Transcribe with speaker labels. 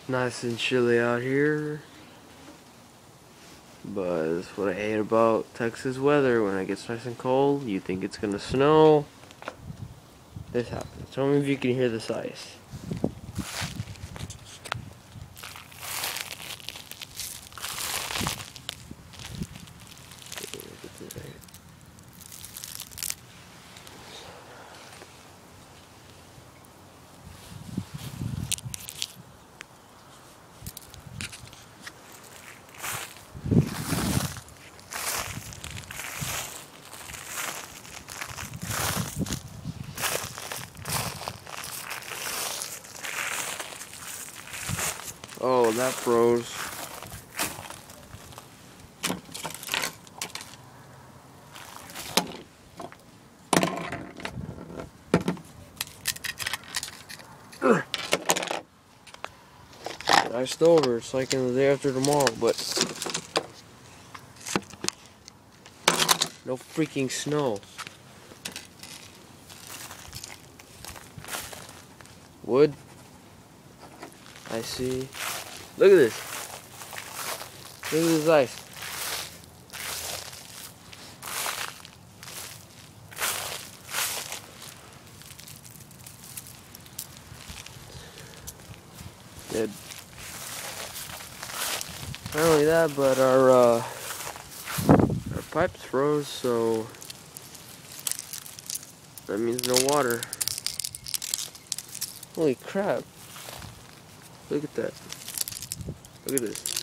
Speaker 1: Nice and chilly out here, but that's what I hate about Texas weather. When it gets nice and cold, you think it's gonna snow. This happens. Tell me if you can hear this ice. Oh, that froze. Iced over. It's like in the day after tomorrow, but no freaking snow. Wood. I see. Look at this. Look at this ice. Dead. Not only that, but our pipes froze, so that means no water. Holy crap. Look at that. Look at this.